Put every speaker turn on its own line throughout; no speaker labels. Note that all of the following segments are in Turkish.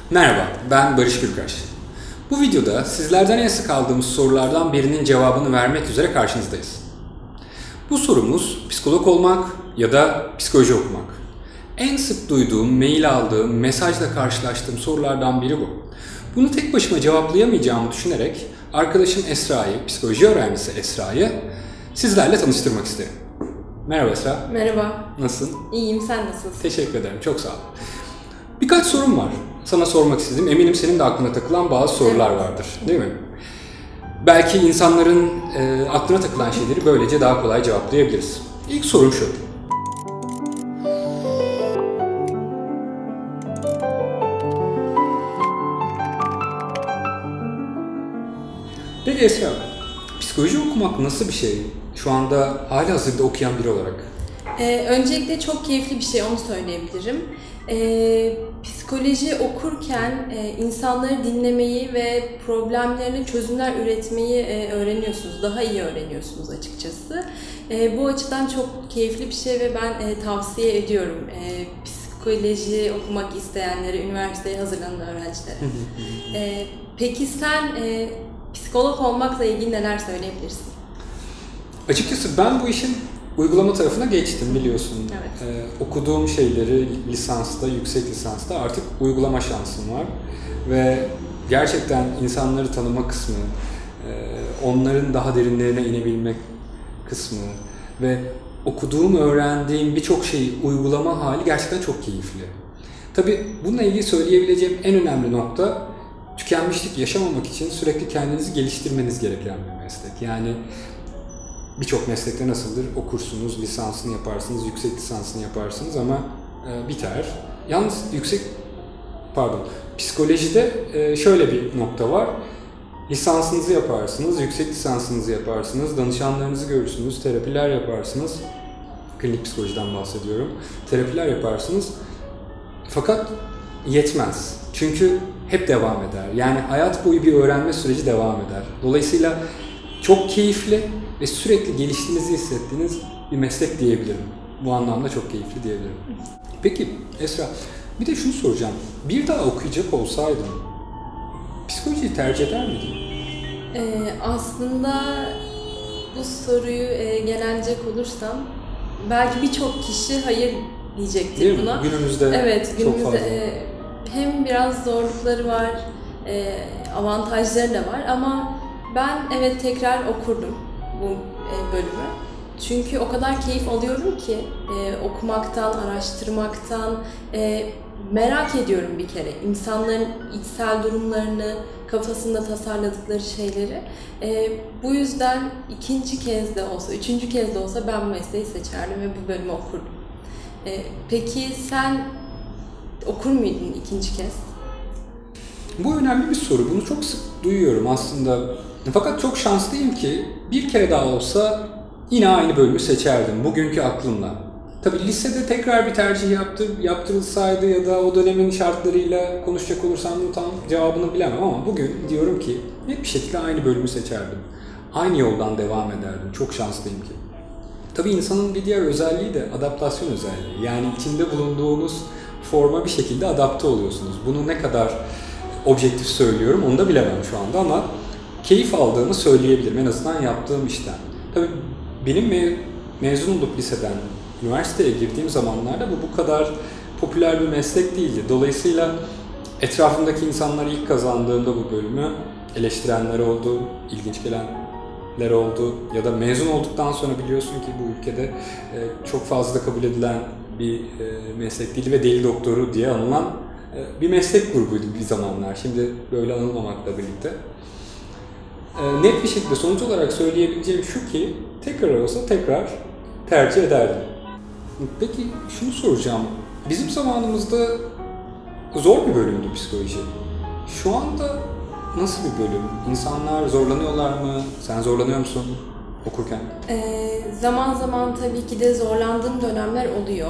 Merhaba, ben Barış Gürkaş. Bu videoda sizlerden en sık aldığımız sorulardan birinin cevabını vermek üzere karşınızdayız. Bu sorumuz psikolog olmak ya da psikoloji okumak. En sık duyduğum, mail aldığım, mesajla karşılaştığım sorulardan biri bu. Bunu tek başıma cevaplayamayacağımı düşünerek arkadaşım Esra'yı, psikoloji öğrencisi Esra'yı sizlerle tanıştırmak isterim. Merhaba Esra.
Merhaba.
Nasılsın?
İyiyim, sen nasılsın?
Teşekkür ederim, çok sağ ol. Birkaç sorum var. Sana sormak istedim. Eminim senin de aklına takılan bazı sorular vardır, değil mi? Belki insanların aklına takılan şeyleri böylece daha kolay cevaplayabiliriz. İlk sorum şu. Peki Esra, psikoloji okumak nasıl bir şey? Şu anda halihazırda okuyan biri olarak.
Öncelikle çok keyifli bir şey, onu söyleyebilirim. Psikoloji okurken insanları dinlemeyi ve problemlerine çözümler üretmeyi öğreniyorsunuz. Daha iyi öğreniyorsunuz açıkçası. Bu açıdan çok keyifli bir şey ve ben tavsiye ediyorum psikoloji okumak isteyenlere, üniversiteye hazırlanan öğrencilere. Peki sen psikolog olmakla ilgili neler söyleyebilirsin?
Açıkçası ben bu işin uygulama tarafına geçtim, biliyorsun.
Evet.
Okuduğum şeyleri lisansta, yüksek lisansta artık uygulama şansım var. Ve gerçekten insanları tanıma kısmı, onların daha derinlerine inebilmek kısmı ve okuduğum, öğrendiğim birçok şeyi uygulama hali gerçekten çok keyifli. Tabii bununla ilgili söyleyebileceğim en önemli nokta, tükenmişlik yaşamamak için sürekli kendinizi geliştirmeniz gereken bir meslek. Yani birçok meslekte nasıldır? Okursunuz, lisansını yaparsınız, yüksek lisansını yaparsınız ama biter. Yalnız psikolojide şöyle bir nokta var. Lisansınızı yaparsınız, yüksek lisansınızı yaparsınız, danışanlarınızı görürsünüz, terapiler yaparsınız. Klinik psikolojiden bahsediyorum. Terapiler yaparsınız. Fakat yetmez. Çünkü hep devam eder. Yani hayat boyu bir öğrenme süreci devam eder. Dolayısıyla çok keyifli ve sürekli geliştiğinizi hissettiğiniz bir meslek diyebilirim. Bu anlamda çok keyifli diyebilirim. Peki Esra, bir de şunu soracağım. Bir daha okuyacak olsaydın psikolojiyi tercih eder miydin?
Aslında bu soruyu gelecek olursam belki birçok kişi hayır diyecektir
değil
buna.
Mi? Günümüzde
evet,
çok fazla.
Hem biraz zorlukları var, avantajları da var ama ben evet tekrar okurdum bu bölümü. Çünkü o kadar keyif alıyorum ki okumaktan, araştırmaktan, merak ediyorum bir kere. İnsanların içsel durumlarını, kafasında tasarladıkları şeyleri. Bu yüzden ikinci kez de olsa, üçüncü kez de olsa ben bu mesleği seçerdim ve bu bölümü okurdum. Peki sen okur muydun ikinci kez?
Bu önemli bir soru. Bunu çok sık duyuyorum aslında. Fakat çok şanslıyım ki bir kere daha olsa yine aynı bölümü seçerdim bugünkü aklımla. Tabii lisede tekrar bir tercih yaptırılsaydı ya da o dönemin şartlarıyla konuşacak olursam bunun tam cevabını bilemem ama bugün diyorum ki net bir şekilde aynı bölümü seçerdim. Aynı yoldan devam ederdim. Çok şanslıyım ki. Tabii insanın bir diğer özelliği de adaptasyon özelliği. Yani içinde bulunduğunuz forma bir şekilde adapte oluyorsunuz. Bunu ne kadar objektif söylüyorum onu da bilemem şu anda ama keyif aldığımı söyleyebilirim en azından yaptığım işten. Tabii benim mezun olup liseden üniversiteye girdiğim zamanlarda bu kadar popüler bir meslek değildi. Dolayısıyla etrafımdaki insanlar ilk kazandığımda bu bölümü eleştirenler oldu, ilginç gelenler oldu ya da mezun olduktan sonra biliyorsun ki bu ülkede çok fazla kabul edilen bir meslek değil ve deli doktoru diye anılan bir meslek grubuydu bir zamanlar. Şimdi böyle anılmamakla birlikte. Net bir şekilde sonuç olarak söyleyebileceğim şu ki tekrar olsa tekrar tercih ederdim. Peki şunu soracağım. Bizim zamanımızda zor bir bölümdü psikoloji. Şu anda nasıl bir bölüm? İnsanlar zorlanıyorlar mı? Sen zorlanıyor musun okurken?
Zaman zaman tabii ki de zorlandığım dönemler oluyor.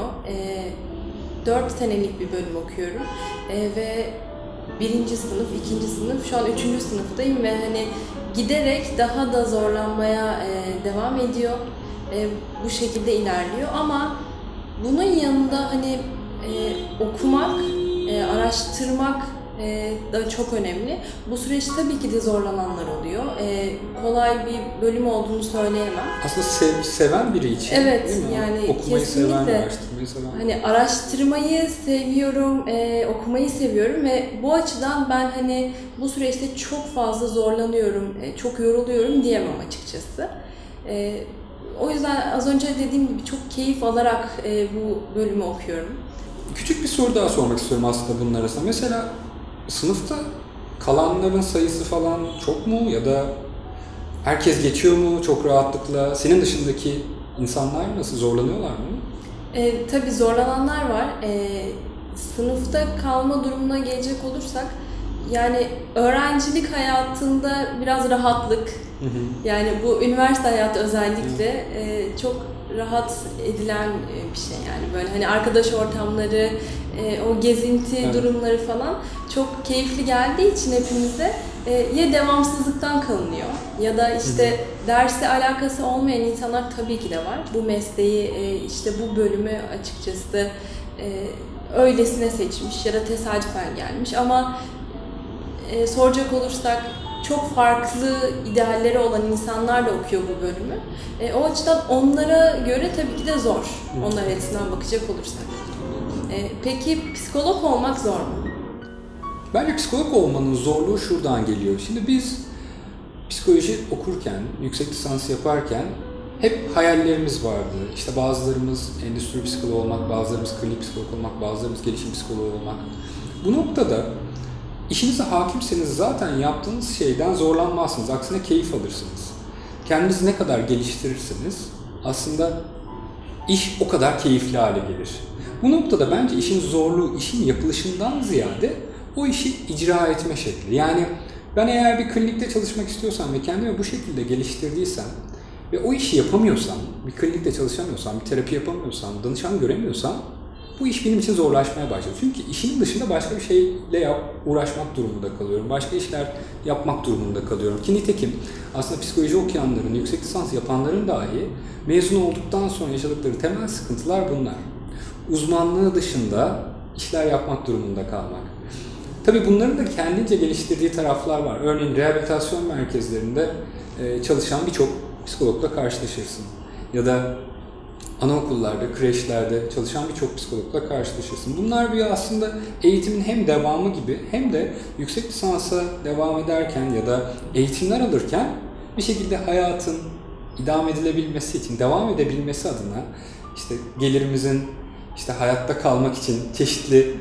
4 senelik bir bölüm okuyorum ve 1. sınıf, 2. sınıf, şu an 3. sınıftayım ve hani giderek daha da zorlanmaya devam ediyor. Bu şekilde ilerliyor ama bunun yanında hani okumak, araştırmak da çok önemli. Bu süreçte tabii ki de zorlananlar oluyor. Kolay bir bölüm olduğunu söyleyemem.
Aslında seven biri için,
evet,
değil mi?
Yani
okumayı
kesinlikle,
seven, araştırmayı seven.
Hani araştırmayı seviyorum, okumayı seviyorum ve bu açıdan ben hani bu süreçte çok fazla zorlanıyorum, çok yoruluyorum diyemem açıkçası. O yüzden az önce dediğim gibi çok keyif alarak bu bölümü okuyorum.
Küçük bir soru daha sormak istiyorum aslında bunun arasında. Mesela sınıfta kalanların sayısı falan çok mu ya da herkes geçiyor mu çok rahatlıkla? Senin dışındaki insanlar nasıl, zorlanıyorlar mı?
Tabii zorlananlar var. Sınıfta kalma durumuna gelecek olursak yani öğrencilik hayatında biraz rahatlık, yani bu üniversite hayatı özellikle çok rahat edilen bir şey yani böyle hani arkadaş ortamları, o gezinti durumları falan çok keyifli geldiği için hepimize ya devamsızlıktan kalınıyor ya da işte derse alakası olmayan insanlar tabii ki de var. Bu mesleği işte bu bölümü açıkçası öylesine seçmiş ya da tesadüfen gelmiş ama soracak olursak çok farklı idealleri olan insanlar da okuyor bu bölümü. O açıdan onlara göre tabii ki de zor. Onlar açısından bakacak olursak. Peki psikolog olmak zor mu?
Bence psikolog olmanın zorluğu şuradan geliyor. Şimdi biz psikoloji okurken, yüksek lisans yaparken hep hayallerimiz vardı. İşte bazılarımız endüstri psikoloğu olmak, bazılarımız klinik psikolog olmak, bazılarımız gelişim psikoloğu olmak. Bu noktada İşinize hakimseniz zaten yaptığınız şeyden zorlanmazsınız. Aksine keyif alırsınız. Kendinizi ne kadar geliştirirseniz aslında iş o kadar keyifli hale gelir. Bu noktada bence işin zorluğu işin yapılışından ziyade o işi icra etme şekli. Yani ben eğer bir klinikte çalışmak istiyorsam ve kendimi bu şekilde geliştirdiysem ve o işi yapamıyorsam, bir klinikte çalışamıyorsam, bir terapi yapamıyorsam, danışan göremiyorsam bu iş benim için zorlaşmaya başladı. Çünkü işin dışında başka bir şeyle uğraşmak durumunda kalıyorum. Başka işler yapmak durumunda kalıyorum. Ki nitekim aslında psikoloji okuyanların, yüksek lisans yapanların dahi mezun olduktan sonra yaşadıkları temel sıkıntılar bunlar. Uzmanlığı dışında işler yapmak durumunda kalmak. Tabii bunların da kendince geliştirdiği taraflar var. Örneğin rehabilitasyon merkezlerinde çalışan birçok psikologla karşılaşırsın. Ya da anaokullarda, kreşlerde çalışan birçok psikologla karşılaşırsın. Bunlar bir aslında eğitimin hem devamı gibi hem de yüksek lisansa devam ederken ya da eğitimler alırken bir şekilde hayatın idame edilebilmesi için, devam edebilmesi adına işte gelirimizin işte hayatta kalmak için çeşitli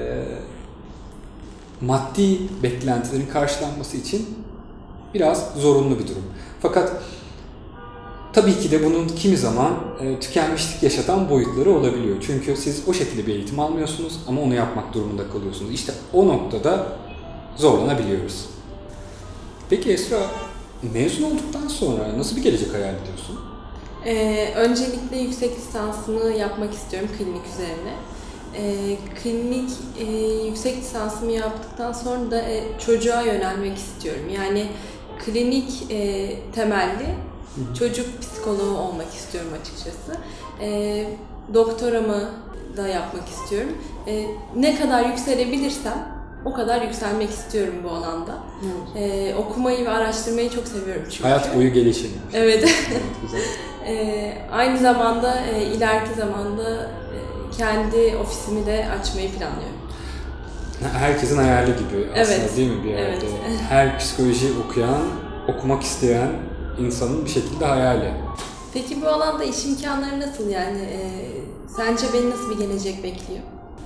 maddi beklentilerin karşılanması için biraz zorunlu bir durum. Fakat tabii ki de bunun kimi zaman tükenmişlik yaşatan boyutları olabiliyor. Çünkü siz o şekilde bir eğitim almıyorsunuz ama onu yapmak durumunda kalıyorsunuz. İşte o noktada zorlanabiliyoruz. Peki Esra, mezun olduktan sonra nasıl bir gelecek hayal ediyorsun?
Öncelikle yüksek lisansımı yapmak istiyorum klinik üzerine. Klinik yüksek lisansımı yaptıktan sonra da çocuğa yönelmek istiyorum. Yani klinik temelli çocuk psikoloğu olmak istiyorum açıkçası. Doktoramı da yapmak istiyorum. Ne kadar yükselebilirsem o kadar yükselmek istiyorum bu alanda. Okumayı ve araştırmayı çok seviyorum çünkü.
Hayat boyu gelişim.
Evet.
Güzel.
Aynı zamanda ileriki zamanda kendi ofisimi de açmayı planlıyorum.
Herkesin hayali gibi aslında,
evet.
Değil mi bir yerde?
Evet.
Her psikoloji okuyan, okumak isteyen insanın bir şekilde hayali.
Peki bu alanda iş imkanları nasıl yani? Sence beni nasıl bir gelecek bekliyor?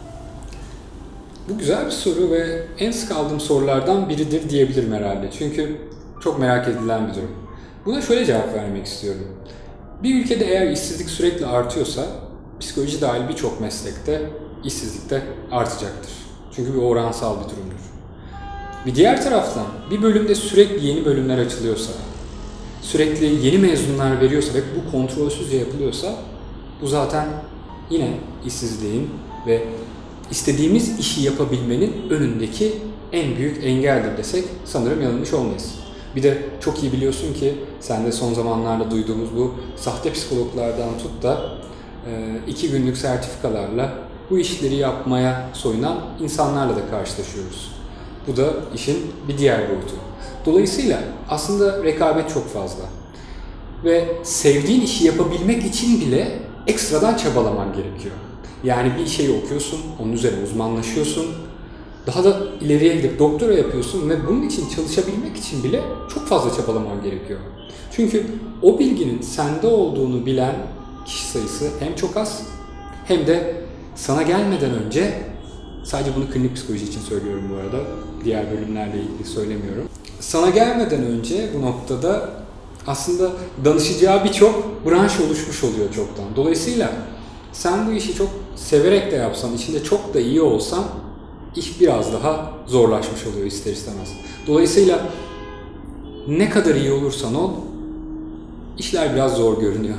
Bu güzel bir soru ve en sık aldığım sorulardan biridir diyebilirim herhalde. Çünkü çok merak edilen bir durum. Buna şöyle cevap vermek istiyorum. Bir ülkede eğer işsizlik sürekli artıyorsa, psikoloji dahil birçok meslekte işsizlik de artacaktır. Çünkü bir oransal bir durumdur. Bir diğer taraftan bir bölümde sürekli yeni bölümler açılıyorsa, sürekli yeni mezunlar veriyorsa ve bu kontrolsüzce yapılıyorsa, bu zaten yine işsizliğin ve istediğimiz işi yapabilmenin önündeki en büyük engeldir desek sanırım yanılmış olmayız. Bir de çok iyi biliyorsun ki sen de son zamanlarda duyduğumuz bu sahte psikologlardan tut da 2 günlük sertifikalarla bu işleri yapmaya soyunan insanlarla da karşılaşıyoruz. Bu da işin bir diğer boyutu. Dolayısıyla aslında rekabet çok fazla. Ve sevdiğin işi yapabilmek için bile ekstradan çabalaman gerekiyor. Yani bir şeyi okuyorsun, onun üzerine uzmanlaşıyorsun. Daha da ileriye gidip doktora yapıyorsun ve bunun için çalışabilmek için bile çok fazla çabalaman gerekiyor. Çünkü o bilginin sende olduğunu bilen kişi sayısı hem çok az hem de sana gelmeden önce, sadece bunu klinik psikoloji için söylüyorum bu arada, diğer bölümlerle ilgili söylemiyorum. Sana gelmeden önce bu noktada aslında danışacağı birçok branş oluşmuş oluyor çoktan. Dolayısıyla sen bu işi çok severek de yapsan, içinde çok da iyi olsan iş biraz daha zorlaşmış oluyor ister istemez. Dolayısıyla ne kadar iyi olursan ol, işler biraz zor görünüyor.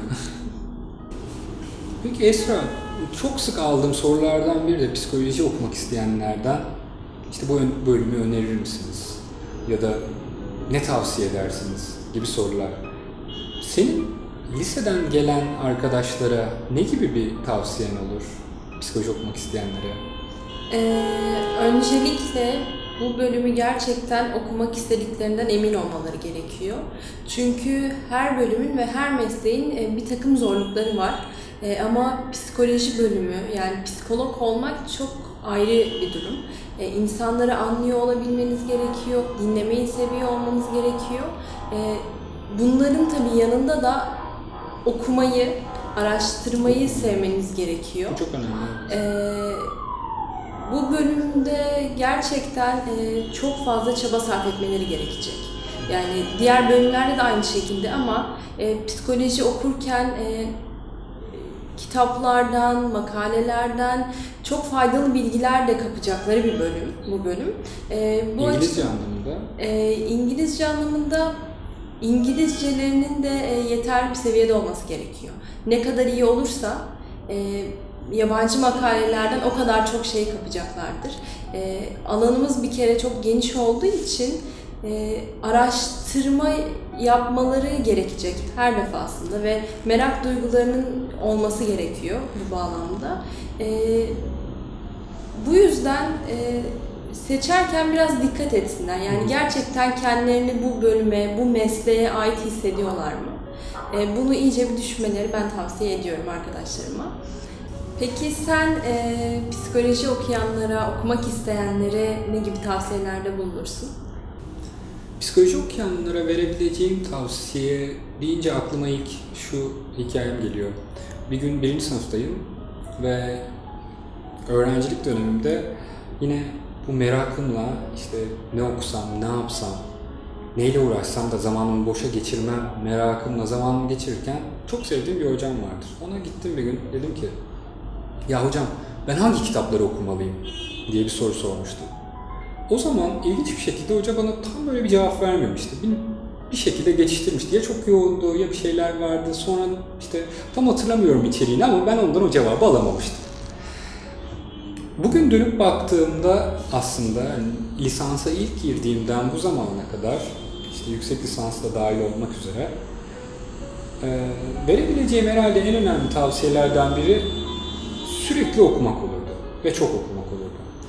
Peki Esra, çok sık aldığım sorulardan biri de psikoloji okumak isteyenlerden işte bu bölümü önerir misiniz? Ya da ne tavsiye edersiniz gibi sorular. Senin liseden gelen arkadaşlara ne gibi bir tavsiyen olur psikoloji okumak isteyenlere?
Öncelikle bu bölümü gerçekten okumak istediklerinden emin olmaları gerekiyor. Çünkü her bölümün ve her mesleğin bir takım zorlukları var. Ama psikoloji bölümü, yani psikolog olmak çok ayrı bir durum. İnsanları anlıyor olabilmeniz gerekiyor, dinlemeyi seviyor olmanız gerekiyor. Bunların tabii yanında da okumayı, araştırmayı sevmeniz gerekiyor.
Bu çok önemli.
Bu bölümde gerçekten çok fazla çaba sarf etmeleri gerekecek. Yani diğer bölümlerde de aynı şekilde ama psikoloji okurken kitaplardan, makalelerden çok faydalı bilgiler de kapacakları bir bölüm bu bölüm.
İngilizce anlamında?
İngilizce anlamında İngilizcelerinin de yeterli bir seviyede olması gerekiyor. Ne kadar iyi olursa yabancı makalelerden o kadar çok şey kapacaklardır. Alanımız bir kere çok geniş olduğu için araştırma yapmaları gerekecek her defasında ve merak duygularının olması gerekiyor bu bağlamda. Bu yüzden seçerken biraz dikkat etsinler. Yani gerçekten kendilerini bu bölüme, bu mesleğe ait hissediyorlar mı? Bunu iyice bir düşünmeleri ben tavsiye ediyorum arkadaşlarıma. Peki sen psikoloji okuyanlara, okumak isteyenlere ne gibi tavsiyelerde bulunursun?
Psikoloji okuyanlara verebileceğim tavsiye deyince aklıma ilk şu hikayem geliyor. Bir gün 1. sınıftayım ve öğrencilik dönemimde yine bu merakımla işte ne okusam, ne yapsam, neyle uğraşsam da zamanımı boşa geçirmem merakımla zamanımı geçirirken çok sevdiğim bir hocam vardır. Ona gittim bir gün, dedim ki ya hocam ben hangi kitapları okumalıyım diye bir soru sormuştum. O zaman ilginç bir şekilde hoca bana tam böyle bir cevap vermemişti. Bir şekilde geçiştirmişti. Ya çok yoğundu ya bir şeyler vardı. Sonra işte tam hatırlamıyorum içeriğini ama ben ondan o cevabı alamamıştım. Bugün dönüp baktığımda aslında yani lisansa ilk girdiğimden bu zamana kadar işte yüksek lisans da dahil olmak üzere verebileceğim herhalde en önemli tavsiyelerden biri sürekli okumak olurdu ve çok okumak olurdu.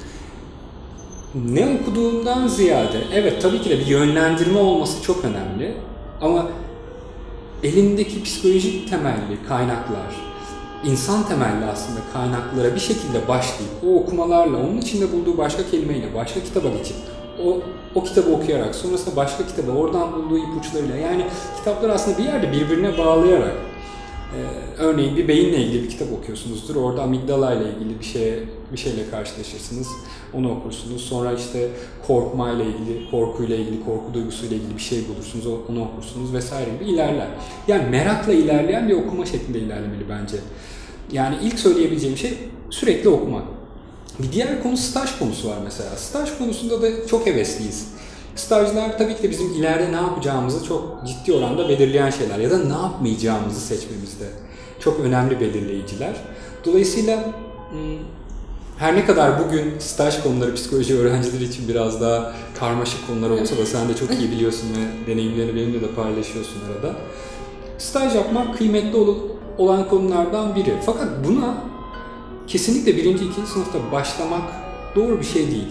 Ne okuduğundan ziyade, evet tabii ki de bir yönlendirme olması çok önemli ama elindeki psikolojik temelli kaynaklar, insan temelli aslında kaynaklara bir şekilde başlayıp o okumalarla, onun içinde bulduğu başka kelimeyle başka kitaba geçip o kitabı okuyarak sonrasında başka kitabı oradan bulduğu ipuçlarıyla, yani kitapları aslında bir yerde birbirine bağlayarak örneğin bir beyinle ilgili bir kitap okuyorsunuzdur. Orada amigdala ile ilgili bir şeyle karşılaşırsınız. Onu okursunuz. Sonra işte korkmayla ilgili, korkuyla ilgili, korku duygusuyla ilgili bir şey bulursunuz. Onu okursunuz vesaire gibi ilerler. Yani merakla ilerleyen bir okuma şeklinde ilerlemeli bence. Yani ilk söyleyebileceğim şey sürekli okumak. Bir diğer konu staj konusu var mesela. Staj konusunda da çok hevesliyiz. Stajlar tabii ki de bizim ileride ne yapacağımızı çok ciddi oranda belirleyen şeyler ya da ne yapmayacağımızı seçmemizde çok önemli belirleyiciler. Dolayısıyla her ne kadar bugün staj konuları psikoloji öğrencileri için biraz daha karmaşık konular olsa da sen de çok iyi biliyorsun ve deneyimlerini benimle de paylaşıyorsun arada. Staj yapmak kıymetli olan konulardan biri. Fakat buna kesinlikle 1. 2. sınıfta başlamak doğru bir şey değil.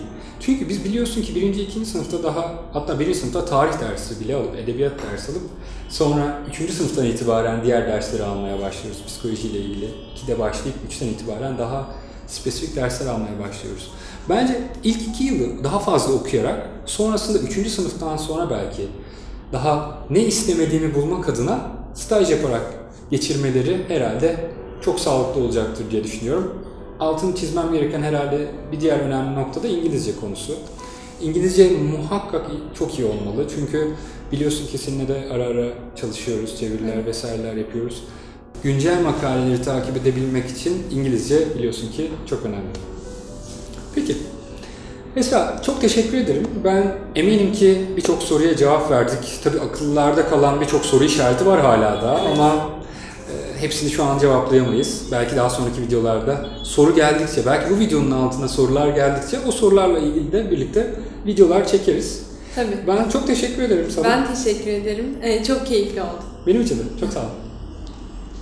Çünkü biz biliyorsun ki 1. 2. sınıfta daha, hatta 1. sınıfta tarih dersi bile alıp, edebiyat dersi alıp sonra 3. sınıftan itibaren diğer dersleri almaya başlıyoruz psikolojiyle ilgili. 2'de başlayıp 3'ten itibaren daha spesifik dersler almaya başlıyoruz. Bence ilk 2 yılı daha fazla okuyarak sonrasında 3. sınıftan sonra belki daha ne istemediğimi bulmak adına staj yaparak geçirmeleri herhalde çok sağlıklı olacaktır diye düşünüyorum. Altını çizmem gereken herhalde bir diğer önemli nokta da İngilizce konusu. İngilizce muhakkak çok iyi olmalı. Çünkü biliyorsun ki seninle de ara ara çalışıyoruz, çeviriler vesaireler yapıyoruz. Güncel makaleleri takip edebilmek için İngilizce biliyorsun ki çok önemli. Peki. Mesela çok teşekkür ederim. Ben eminim ki birçok soruya cevap verdik. Tabii akıllarda kalan birçok soru işareti var hala da ama hepsini şu an cevaplayamayız. Belki daha sonraki videolarda soru geldikçe, belki bu videonun altına sorular geldikçe o sorularla ilgili de birlikte videolar çekeriz.
Tabii.
Ben çok teşekkür ederim sana.
Ben teşekkür ederim. Çok keyifli oldu.
Benim için de. Çok sağ ol.